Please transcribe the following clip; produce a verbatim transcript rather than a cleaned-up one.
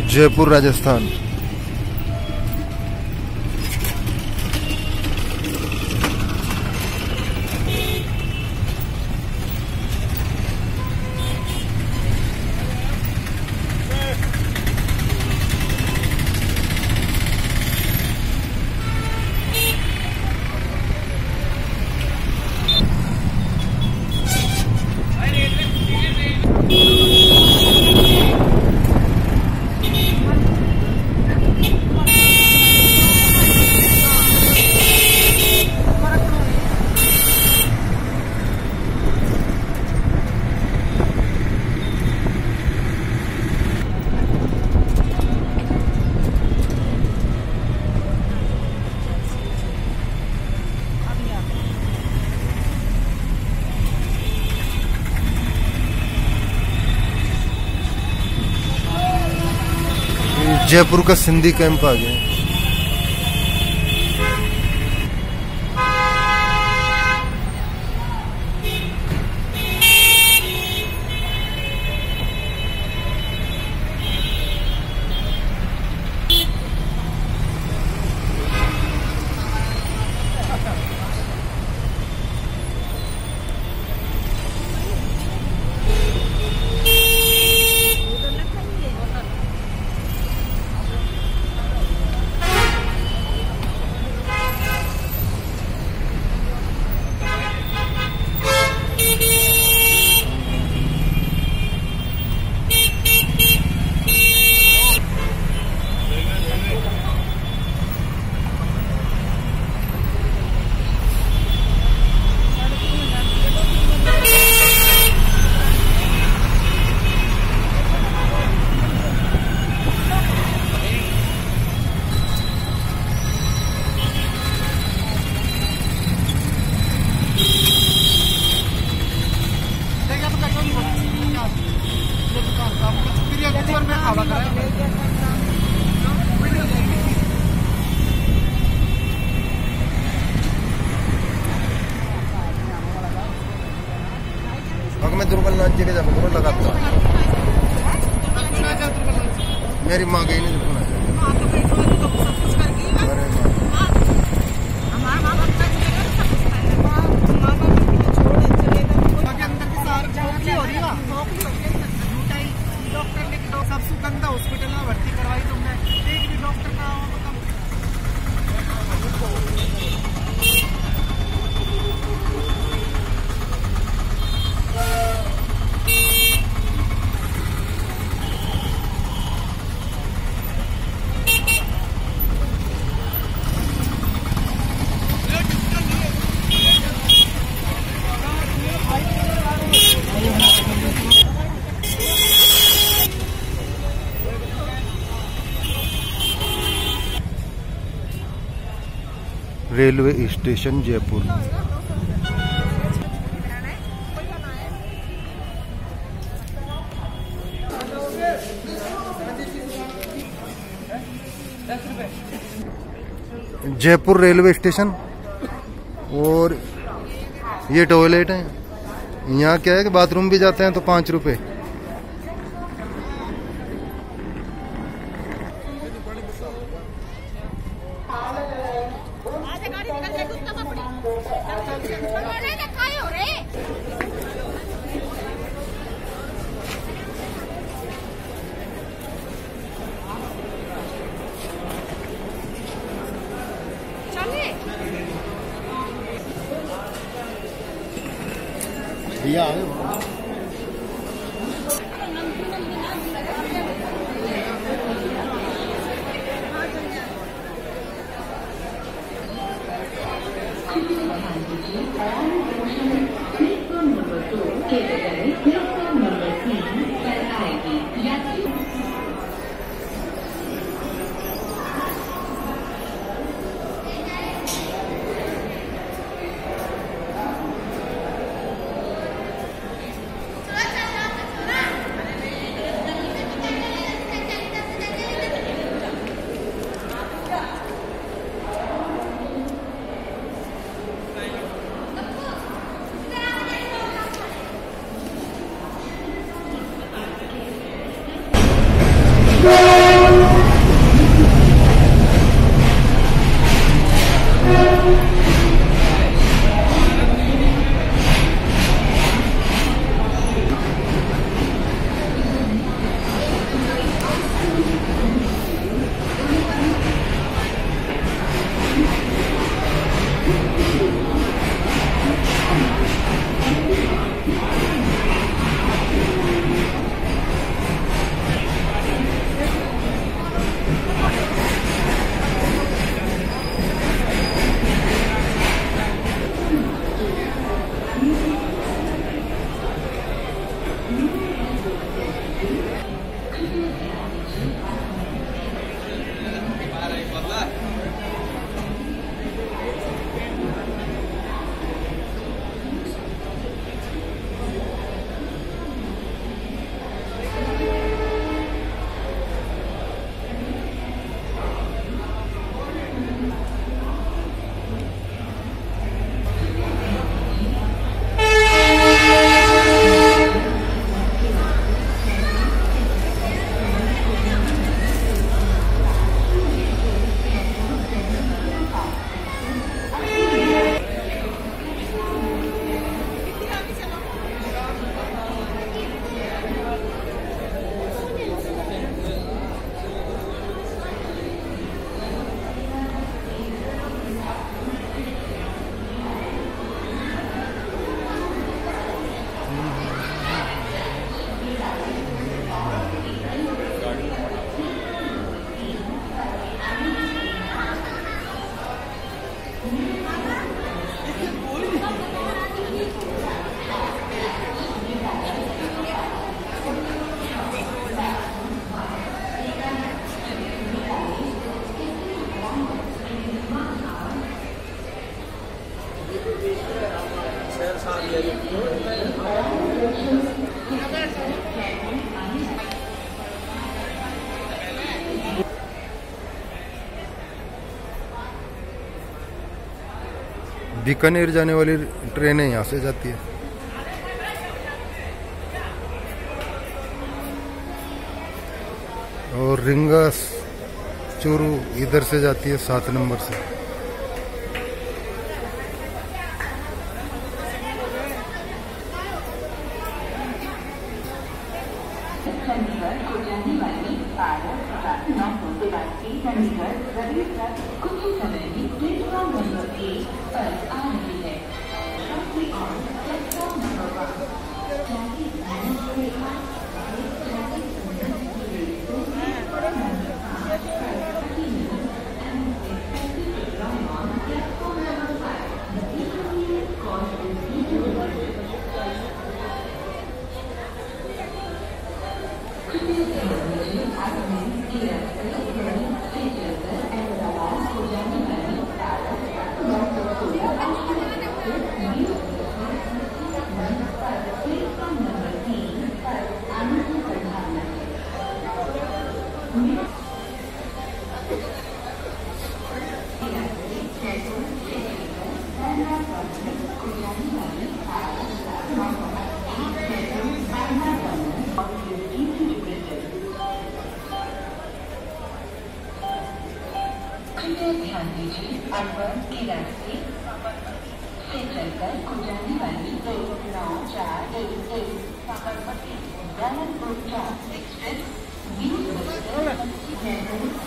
जयपुर राजस्थान। जयपुर का सिंधी कैंप आ गया। मैं दुर्बलनाथ जी के जब लगाता हूँ, मेरी माँ गई नहीं दुर्बलनाथ। सब सुगंधा हॉस्पिटल में भर्ती करवाई तुमने, एक भी डॉक्टर का railway station Jaipur. Jaipur railway station. और ये टॉयलेट है। यहाँ क्या है कि बाथरूम भी जाते हैं तो पाँच रुपए। भैया बीकानेर जाने वाली ट्रेनें यहाँ से जाती है। और रिंगा चूरू इधर से जाती है सात नंबर से। चंडीगढ़ को जाने वाली भारत नौ सौ तिरासी चंडीगढ़ रवि तक कुछ समय में प्लेटफॉर्म नंबर एक पर आ रही है। प्लेटफॉर्म नंबर ध्यान दीजिए, अरवर की रास्ते से चलकर को जाने वाली दो नौ चार एक एक साबरमती एक्सप्रेस बीस बजकर